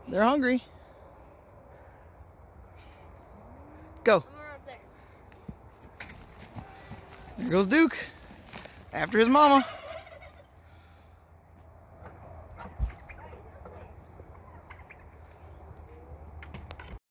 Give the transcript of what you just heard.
They're hungry. Go. There goes Duke after his mama.